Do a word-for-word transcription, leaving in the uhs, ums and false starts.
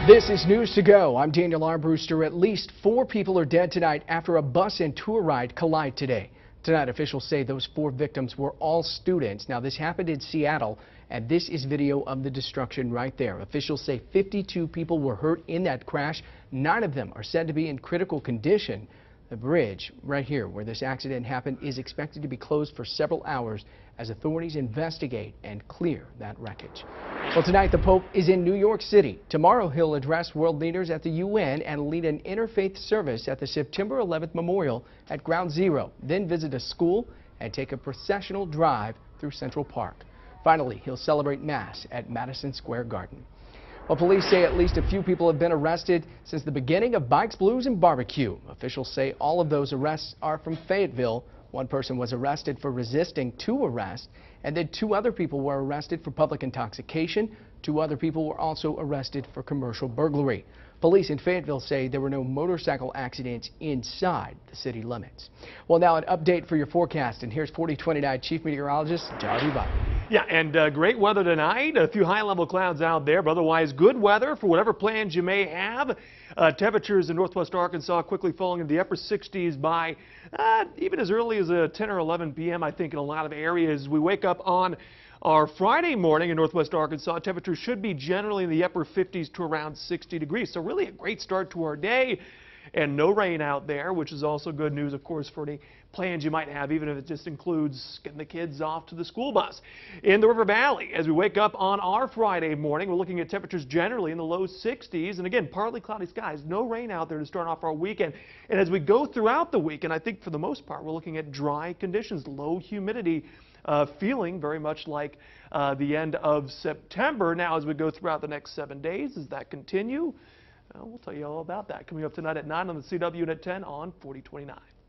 This is News to Go. I'm Daniel Armbruster. At least four people are dead tonight after a bus and tour ride collide today. Tonight, officials say those four victims were all students. Now, this happened in Seattle, and this is video of the destruction right there. Officials say fifty-two people were hurt in that crash. Nine of them are said to be in critical condition. The bridge right here where this accident happened is expected to be closed for several hours as authorities investigate and clear that wreckage. Well, tonight the Pope is in New York City. Tomorrow he'll address world leaders at the U N and lead an interfaith service at the September eleventh Memorial at Ground Zero, then visit a school and take a processional drive through Central Park. Finally, he'll celebrate Mass at Madison Square Garden. Well, police say at least a few people have been arrested since the beginning of Bikes, Blues, and Barbecue. Officials say all of those arrests are from Fayetteville. One person was arrested for resisting to arrest, and then two other people were arrested for public intoxication. Two other people were also arrested for commercial burglary. Police in Fayetteville say there were no motorcycle accidents inside the city limits. Well, now an update for your forecast, and here's forty twenty-nine Chief Meteorologist Darby Butler. Yeah, and uh, great weather tonight. A few high-level clouds out there, but otherwise good weather for whatever plans you may have. Uh, temperatures in northwest Arkansas quickly falling into the upper sixties by uh, even as early as uh, ten or eleven p m I think in a lot of areas. We wake up on our Friday morning in northwest Arkansas. Temperatures should be generally in the upper fifties to around sixty degrees. So really a great start to our day. And no rain out there, which is also good news, of course, for any plans you might have, even if it just includes getting the kids off to the school bus. In the River Valley, as we wake up on our Friday morning, we're looking at temperatures generally in the low sixties. And again, partly cloudy skies, no rain out there to start off our weekend. And as we go throughout the weekend, I think for the most part, we're looking at dry conditions, low humidity, uh, feeling very much like uh, the end of September. Now, as we go throughout the next seven days, does that continue? Uh, we'll tell you all about that coming up tonight at nine on the C W and at ten on forty twenty-nine.